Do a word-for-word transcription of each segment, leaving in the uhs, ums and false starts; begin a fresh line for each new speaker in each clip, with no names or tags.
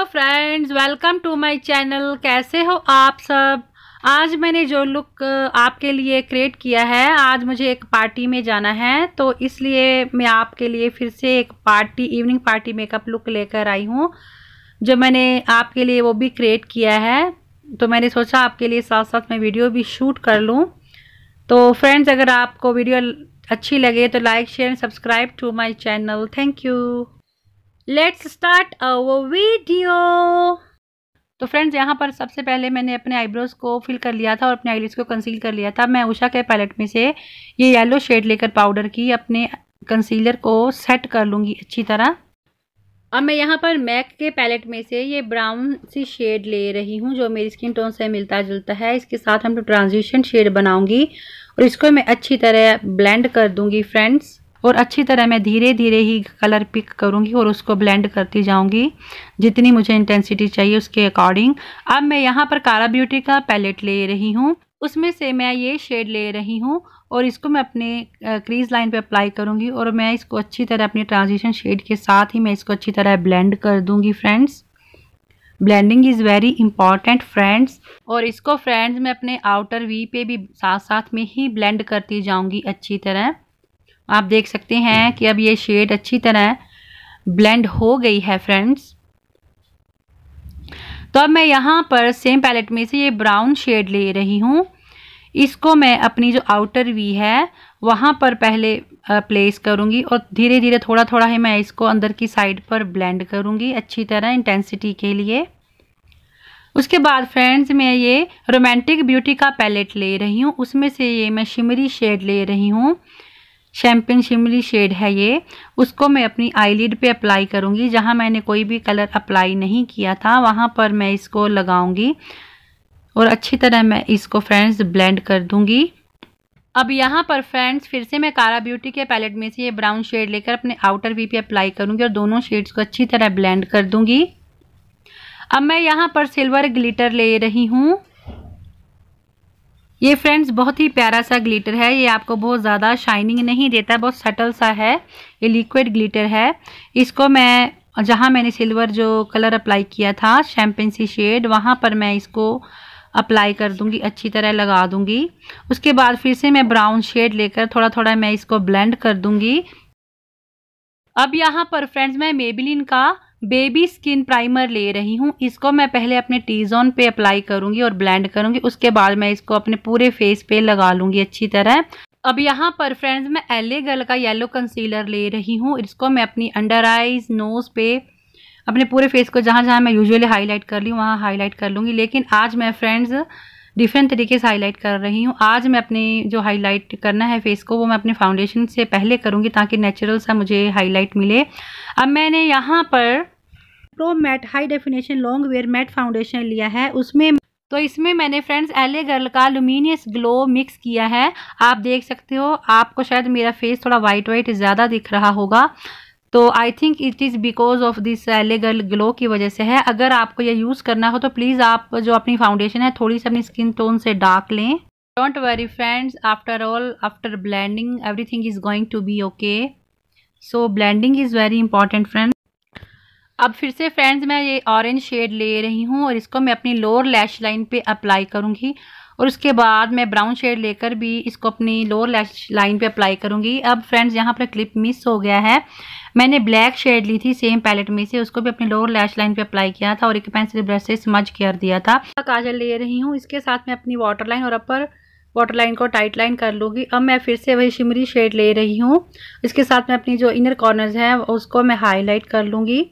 Hello friends, welcome to my channel. कैसे हो आप सब। आज मैंने जो लुक आपके लिए क्रिएट किया है, आज मुझे एक पार्टी में जाना है, तो इसलिए मैं आपके लिए फिर से एक party evening party makeup look लेकर आई हूँ, जो मैंने आपके लिए वो भी क्रिएट किया है। तो मैंने सोचा आपके लिए साथ साथ मैं वीडियो भी शूट कर लूँ। तो फ्रेंड्स, अगर आपको वीडियो अच्छी लगे तो like share subscribe to my channel. Thank you. Let's start our video. तो फ्रेंड्स, यहाँ पर सबसे पहले मैंने अपने आईब्रोज को फिल कर लिया था और अपने आईलिड्स को कंसील कर लिया था। मैं उषा के पैलेट में से ये येलो शेड लेकर पाउडर की अपने कंसीलर को सेट कर लूँगी अच्छी तरह। अब मैं यहाँ पर मैक के पैलेट में से ये ब्राउन सी शेड ले रही हूँ, जो मेरी स्किन टोन से मिलता जुलता है। इसके साथ हम ट्रांजिशन शेड बनाऊंगी और इसको मैं अच्छी तरह ब्लेंड कर दूंगी फ्रेंड्स। और अच्छी तरह मैं धीरे धीरे ही कलर पिक करूंगी और उसको ब्लेंड करती जाऊंगी जितनी मुझे इंटेंसिटी चाहिए उसके अकॉर्डिंग। अब मैं यहाँ पर कारा ब्यूटी का पैलेट ले रही हूँ, उसमें से मैं ये शेड ले रही हूँ और इसको मैं अपने क्रीज लाइन पे अप्लाई करूँगी और मैं इसको अच्छी तरह अपनी ट्रांजिशन शेड के साथ ही मैं इसको अच्छी तरह ब्लेंड कर दूँगी friends. Blending is very important friends. और इसको फ्रेंड्स मैं अपने आउटर वी पे भी साथ साथ में ही ब्लेंड करती जाऊँगी अच्छी तरह। आप देख सकते हैं कि अब ये शेड अच्छी तरह ब्लेंड हो गई है फ्रेंड्स। तो अब मैं यहाँ पर सेम पैलेट में से ये ब्राउन शेड ले रही हूँ। इसको मैं अपनी जो आउटर वी है वहाँ पर पहले प्लेस करूँगी और धीरे धीरे थोड़ा थोड़ा ही मैं इसको अंदर की साइड पर ब्लेंड करूँगी अच्छी तरह इंटेंसिटी के लिए। उसके बाद फ्रेंड्स मैं ये रोमांटिक ब्यूटी का पैलेट ले रही हूँ, उसमें से ये मैं शिमरी शेड ले रही हूँ। शैम्पेन शिमरी शेड है ये। उसको मैं अपनी आईलिड पे अप्लाई करूँगी, जहाँ मैंने कोई भी कलर अप्लाई नहीं किया था वहाँ पर मैं इसको लगाऊंगी और अच्छी तरह मैं इसको फ्रेंड्स ब्लेंड कर दूंगी। अब यहाँ पर फ्रेंड्स फिर से मैं कारा ब्यूटी के पैलेट में से ये ब्राउन शेड लेकर अपने आउटर वी पे अप्लाई करूँगी और दोनों शेड्स को अच्छी तरह ब्लेंड कर दूंगी। अब मैं यहाँ पर सिल्वर ग्लिटर ले रही हूँ। ये फ्रेंड्स बहुत ही प्यारा सा ग्लिटर है, ये आपको बहुत ज़्यादा शाइनिंग नहीं देता, बहुत सटल सा है, ये लिक्विड ग्लिटर है। इसको मैं जहाँ मैंने सिल्वर जो कलर अप्लाई किया था शैम्पेन सी शेड, वहाँ पर मैं इसको अप्लाई कर दूंगी, अच्छी तरह लगा दूंगी। उसके बाद फिर से मैं ब्राउन शेड लेकर थोड़ा थोड़ा मैं इसको ब्लेंड कर दूंगी। अब यहाँ पर फ्रेंड्स मैं मेबेलिन का बेबी स्किन प्राइमर ले रही हूँ। इसको मैं पहले अपने टी जोन पे अप्लाई करूंगी और ब्लेंड करूंगी, उसके बाद मैं इसको अपने पूरे फेस पे लगा लूंगी अच्छी तरह। अब यहाँ पर फ्रेंड्स मैं एल ए गर्ल का येलो कंसीलर ले रही हूँ। इसको मैं अपनी अंडर आईज, नोज पे, अपने पूरे फेस को जहाँ जहाँ मैं यूजुअली हाईलाइट कर ली हूँ वहाँ हाईलाइट कर लूँगी। लेकिन आज मैं फ्रेंड्स डिफरेंट तरीके से हाईलाइट कर रही हूँ। आज मैं अपने जो हाईलाइट करना है फेस को वो मैं अपने फाउंडेशन से पहले करूँगी ताकि नेचुरल सा मुझे हाईलाइट मिले। अब मैंने यहाँ पर pro matte high definition long wear matte foundation लिया है, उसमें तो इसमें मैंने फ्रेंड्स एल ए गर्ल का लुमिनियस ग्लो मिक्स किया है। आप देख सकते हो, आपको शायद मेरा फेस थोड़ा वाइट वाइट ज़्यादा दिख रहा होगा, तो I think it is because of this L A girl glow की वजह से है। अगर आपको ये यूज़ करना हो तो प्लीज़ आप जो अपनी फाउंडेशन है थोड़ी सी अपनी स्किन टोन से डार्क लें। Don't worry friends, after all after blending everything is going to be okay. So blending is very important friends. अब फिर से फ्रेंड्स मैं ये ऑरेंज शेड ले रही हूँ और इसको मैं अपनी लोअर लैश लाइन पे अप्लाई करूँगी और उसके बाद मैं ब्राउन शेड लेकर भी इसको अपनी लोअर लैश लाइन पे अप्लाई करूँगी। अब फ्रेंड्स यहाँ पर क्लिप मिस हो गया है, मैंने ब्लैक शेड ली थी सेम पैलेट में से, उसको भी अपनी लोअर लैश लाइन पे अप्लाई किया था और एक पेंसिल ब्रश से स्मज कर दिया था। काजल ले रही हूँ, इसके साथ मैं अपनी वाटर लाइन और अपर वाटर लाइन को टाइट लाइन कर लूँगी। अब मैं फिर से वही शिमरी शेड ले रही हूँ, इसके साथ मैं अपनी जो इनर कॉर्नर्स हैं उसको मैं हाईलाइट कर लूँगी।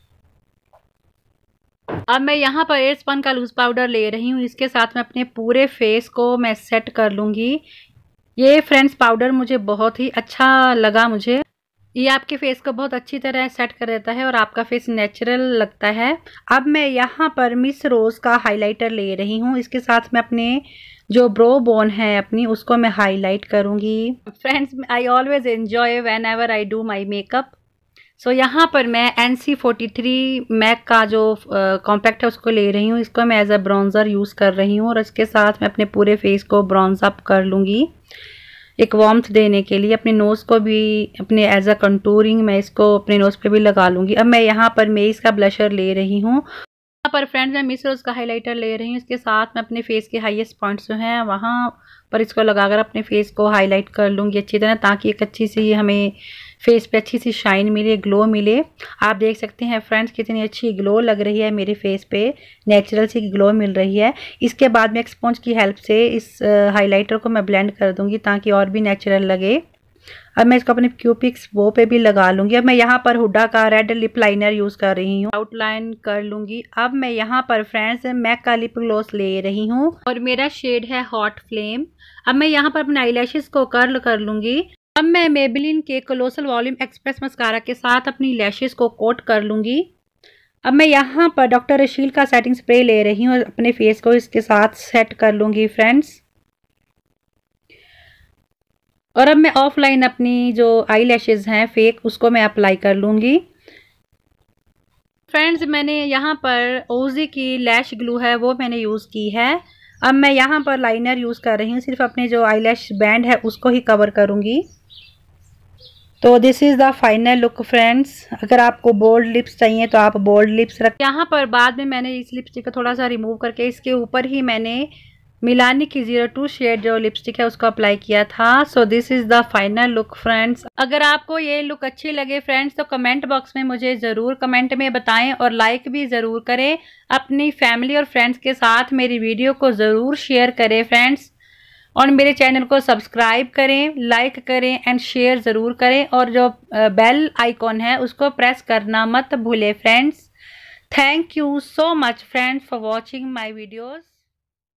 अब मैं यहाँ पर एयर स्पन का लूज पाउडर ले रही हूँ, इसके साथ मैं अपने पूरे फेस को मैं सेट कर लूँगी। ये फ्रेंड्स पाउडर मुझे बहुत ही अच्छा लगा, मुझे ये आपके फेस को बहुत अच्छी तरह सेट कर देता है और आपका फेस नेचुरल लगता है। अब मैं यहाँ पर मिस रोज का हाइलाइटर ले रही हूँ, इसके साथ मैं अपने जो ब्रो बोन है अपनी उसको मैं हाईलाइट करूँगी। Friends I always enjoy whenever I do my makeup. So यहाँ पर मैं N C forty three MAC का जो कॉम्पैक्ट है उसको ले रही हूँ, इसको मैं एज अ ब्राउन्जर यूज़ कर रही हूँ और इसके साथ मैं अपने पूरे फेस को ब्राउन्स अप कर लूँगी। एक वार्मथ देने के लिए। अपने नोज़ को भी अपने एज अ कंटूरिंग मैं इसको अपने नोज़ पे भी लगा लूँगी। अब मैं यहाँ पर मेस का ब्लशर ले रही हूँ। यहाँ पर फ्रेंड्स मैं मिस रोज़ का हाइलाइटर ले रही हूँ। इसके साथ मैं अपने फेस के हाईएस्ट पॉइंट्स जो हैं वहाँ पर इसको लगाकर अपने फेस को हाईलाइट कर लूँगी अच्छी तरह, ताकि एक अच्छी सी हमें फेस पे अच्छी सी शाइन मिले, ग्लो मिले। आप देख सकते हैं फ्रेंड्स कितनी अच्छी ग्लो लग रही है मेरे फेस पे, नेचुरल सी ग्लो मिल रही है। इसके बाद मैं स्पॉन्ज की हेल्प से इस हाइलाइटर को मैं ब्लेंड कर दूंगी ताकि और भी नेचुरल लगे। अब मैं इसको अपने क्यूपिक्स वो पे भी लगा लूंगी। अब मैं यहाँ पर हुडा का रेड लिप लाइनर यूज़ कर रही हूँ, आउटलाइन कर लूंगी। अब मैं यहाँ पर फ्रेंड्स मैक का लिप ग्लॉस ले रही हूँ और मेरा शेड है हॉट फ्लेम। अब मैं यहाँ पर अपने आईलैशेस को कर्ल कर लूंगी। अब मैं मेबेलिन के कोलोसल वॉल्यूम एक्सप्रेस मस्कारा के साथ अपनी लैशेस को कोट कर लूंगी। अब मैं यहाँ पर डॉक्टर रशील का सेटिंग स्प्रे ले रही हूँ और अपने फेस को इसके साथ सेट कर लूंगी फ्रेंड्स। और अब मैं ऑफलाइन अपनी जो आई लैशेज हैं फेक उसको मैं अप्लाई कर लूँगी। फ्रेंड्स मैंने यहाँ पर ओजी की लैश ग्लू है वो मैंने यूज़ की है। अब मैं यहाँ पर लाइनर यूज़ कर रही हूँ, सिर्फ अपने जो आई लैश बैंड है उसको ही कवर करूँगी। तो this is the final look friends. अगर आपको बोल्ड लिप्स चाहिए तो आप बोल्ड लिप्स रख। यहाँ पर बाद में मैंने इस लिपस्टिक को थोड़ा सा रिमूव करके इसके ऊपर ही मैंने मिलानी की जीरो टू शेड जो लिपस्टिक है उसको अप्लाई किया था। So this is the final look friends. अगर आपको ये लुक अच्छी लगे फ्रेंड्स तो कमेंट बॉक्स में मुझे ज़रूर कमेंट में बताएं और लाइक भी ज़रूर करें। अपनी फैमिली और फ्रेंड्स के साथ मेरी वीडियो को ज़रूर शेयर करें फ्रेंड्स, और मेरे चैनल को सब्सक्राइब करें, लाइक करें एंड शेयर ज़रूर करें, और जो बेल आइकॉन है उसको प्रेस करना मत भूलें friends. Thank you so much friends for watching my videos.